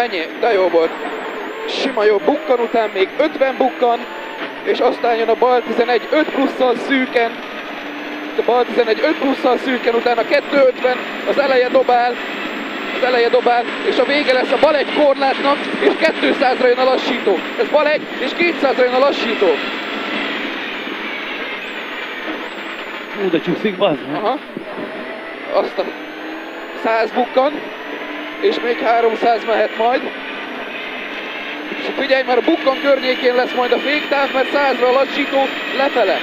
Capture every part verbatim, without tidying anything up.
mennyi? De jó volt. Sima jó bukkan után még ötven bukkan, és aztán jön a bal tizenegy öt plusszal szűken. A bal tizenegy öt plusszal szűken, utána kettő ötven, az eleje dobál, az eleje dobál, és a vége lesz a bal egy korlátnak, és kétszázra jön a lassító. Ez bal egy, és kétszázra jön a lassító. Hú, de csúszik, bazd. Aha. Azt a száz bukkan, és még háromszáz mehet majd. És figyelj, mert a bukkan környékén lesz majd a féktáv, mert százra a lassító lefele.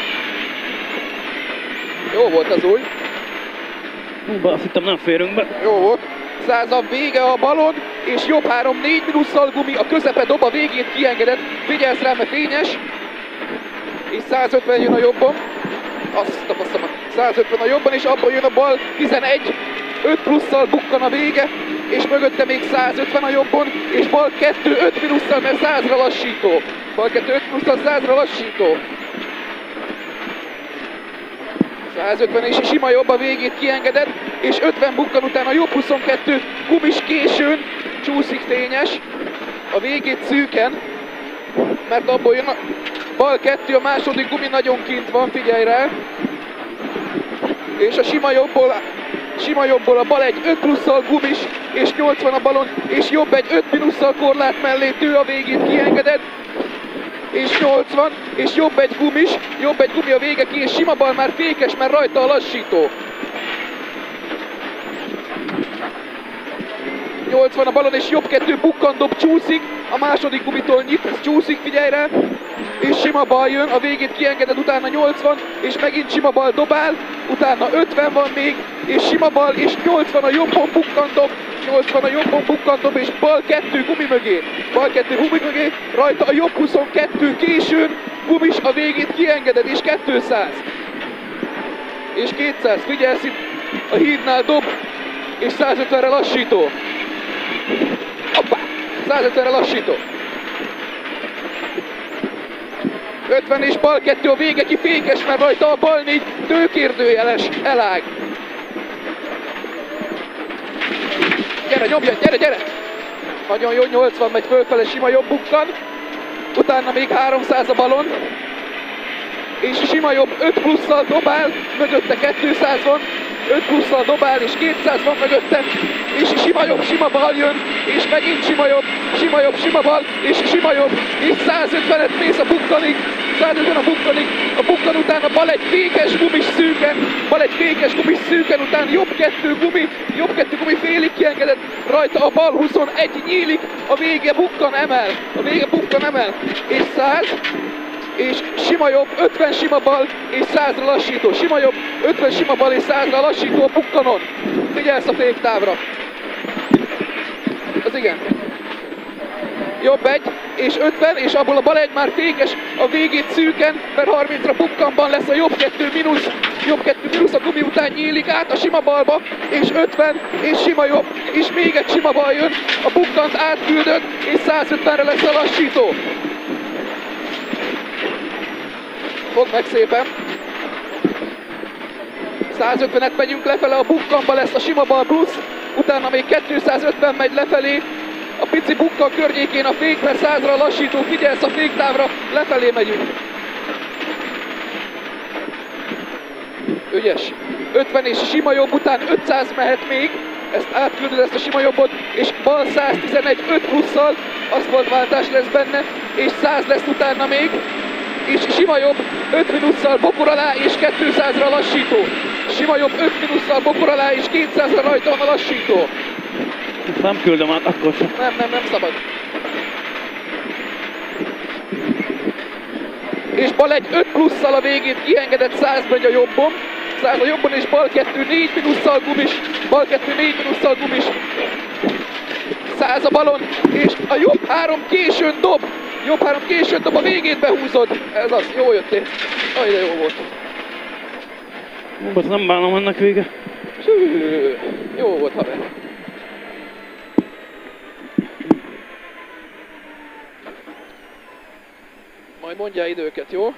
Jó volt az új. Hú, azt hittem nem férünk be. Jó volt. száz a vége a balon, és jobb három négy minusszal gumi, a közepe dob, a végét kiengedett. Figyelsz rá, mert fényes. És százötven jön a jobbon. Azt tapasztalom, százötven a jobban, és abban jön a bal tizenegy, öt plusszal bukkan a vége, és mögötte még százötven a jobbon, és bal kettő öt minusszal, mert százra lassító. Bal kettő öt plusszal százra lassító. százötven és sima jobb, a végét kiengedett, és ötven bukkan után a jobb huszonkettő gumis későn, csúszik fényes, a végét szűken, mert abból jön a bal kettő, a második gumi nagyon kint van, figyelj rá. És a sima jobbból, sima jobbból a bal egy öt plusszal gumis, és nyolcvan a balon, és jobb egy öt minusszal korlát mellé tő, a végét kiengedett. És nyolcvan, és jobb egy gumis, jobb egy gumi a vége ki, és sima bal már fékes, mert rajta a lassító. nyolcvan a balon, és jobb kettő bukkan dob, csúszik, a második gumitól nyit, ez csúszik, figyelj rá. És sima bal jön, a végét kiengeded, utána nyolcvan, és megint sima bal dobál, utána ötven van még, és sima bal, és nyolcvan a jobbon bukkan dob, nyolcvan a jobbon bukkan dob, és bal kettő gumi mögé, bal kettő gumi mögé, rajta a jobb huszonkettő későn, gumis, a végét kiengeded, és kétszáz. És kétszáz, figyelsz itt, a hídnál dob, és százötvenre lassító. Hoppá! százötvenre lassító. ötven és bal kettő, a vége ki fékes, mert rajta a bal négy tőkérdőjeles elág. Gyere, nyomja, gyere, gyere! Nagyon jó, nyolcvan megy fölfele, sima jobb bukkan. Utána még háromszáz a balon. És sima jobb öt plusszal dobál, mögötte kétszáz van. öt plusszal dobál, és kétszáz van mögötte. És sima jobb, sima bal jön, és megint sima jobb, sima jobb, sima bal, és sima jobb, és százötvenet mész a bukkanig, százötven a bukkanig, a bukkan után a bal egy fékes gumis szűken, bal egy fékes gumis szűken, után jobb kettő gumi, jobb kettő gumi félig kiengedett, rajta a bal huszonegy nyílik, a vége bukkan emel, a vége bukkan emel, és száz, és sima jobb, ötven sima bal, és százra lassító, sima jobb, ötven sima bal, és százra lassító a bukkanon. Figyelsz a féktávra. Az igen. Jobb egy, és ötven, és abból a bal egy már fékes, a végét szűken, mert harmincra bukkanban lesz a jobb kettő mínusz, jobb kettő mínusz, a gumi után nyílik át a sima balba, és ötven, és sima jobb, és még egy sima bal jön, a bukkant átküldött, és százötvenre lesz a lassító. Fogd meg szépen. százötvenet megyünk lefele, a bukkanba lesz a sima bal plusz, utána még kétszázötven megy lefelé, a pici bukkan környékén a fék, mert százra lassító, figyelsz a féktávra, lefelé megyünk. Ügyes. ötven és sima jobb után ötszáz mehet még, ezt átküldöd, ezt a sima jobbot, és bal száztizenegy öt plusszal, aszfaltváltás lesz benne, és száz lesz utána még, és sima jobb öt minusszal bokor alá, és kétszázra lassító. Sima jobb öt minusszal bokor alá, és kétszázra rajta van a lassító. Ezt nem küldöm át, akkor sem. Nem, nem, nem szabad. És bal egy öt plusszal a végét kiengedett, száz megy a jobbon. száz a jobbon, és bal kettő négy minusszal gumis. Bal kettő négy minusszal gumis. száz a balon, és a jobb három későn dob. Jobb három későn dob, a végét behúzod. Ez az, jó jöttél. Aj, de jó volt. Most nem bánom ennek vége. Sű, jó volt, haver. Majd mondjál időket, jó?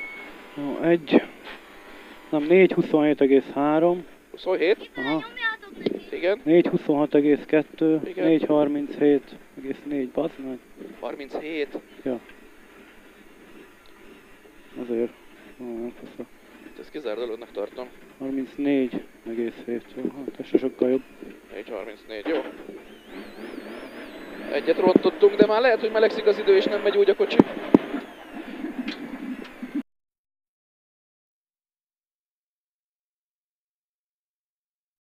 Jó, egy. Nem, négy huszonhét egész három. huszonhét? Aha. Igen, négy huszonhat egész kettő, Igen. négy harminchét egész négy, bazd meg. harminchét. Ja. Azért. Ó, nem faszra. Ezt kizárt dolognak tartom. harmincnégy egész hét, jó, hát ez se sokkal jobb. négy harmincnégy, jó. Egyet rontottunk, de már lehet, hogy melegszik az idő és nem megy úgy a kocsi.